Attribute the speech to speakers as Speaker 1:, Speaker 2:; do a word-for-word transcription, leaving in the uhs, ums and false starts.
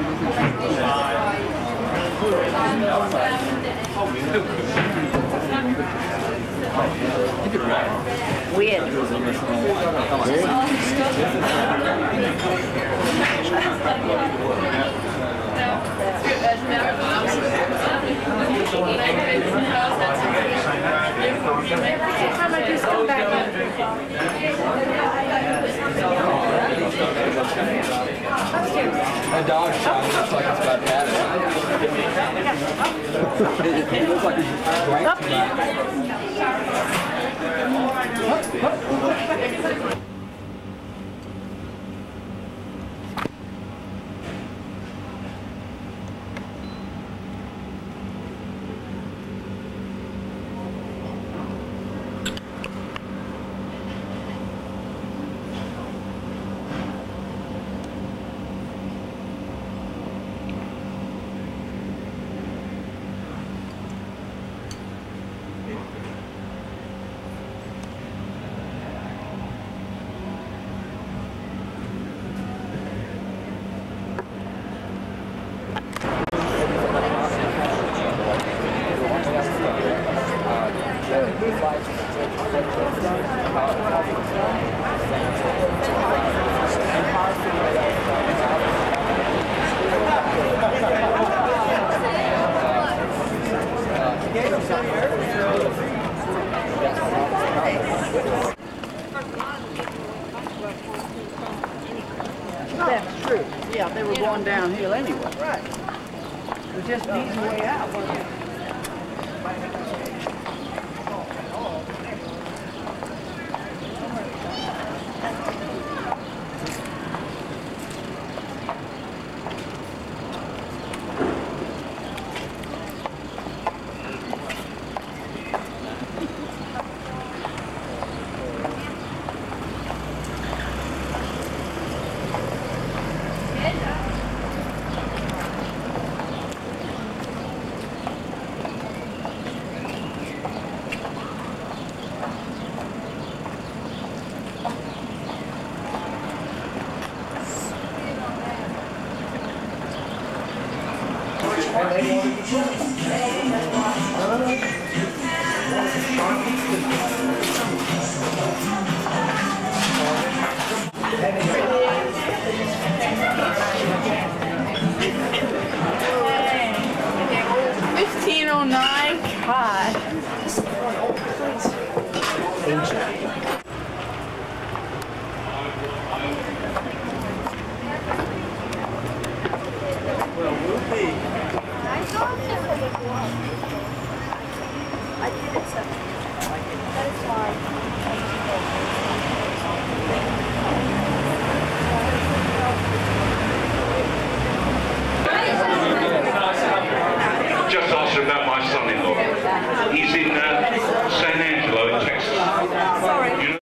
Speaker 1: Weird. How about you come back?
Speaker 2: A dog shot looks like it's about had it. It looks like it's drank tonight.
Speaker 1: That's true. Yeah, they were going downhill anyway. Right. It was just an easy way out, wasn't it?
Speaker 3: fifteen oh nine, God.
Speaker 2: Well, we'll be.
Speaker 4: I did it so. That is why.
Speaker 5: Just asked him about my son-in-law.